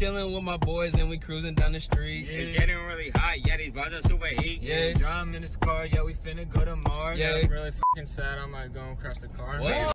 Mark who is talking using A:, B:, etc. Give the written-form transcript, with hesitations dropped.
A: chilling with my boys and we cruising down the street.
B: Yeah. It's getting really hot, yeah, these bars are super heat.
A: Yeah.
B: Drum in this car, yeah, we finna go to Mars.
A: Yeah.
B: I'm really fucking sad, I might go and crash the car.
A: What?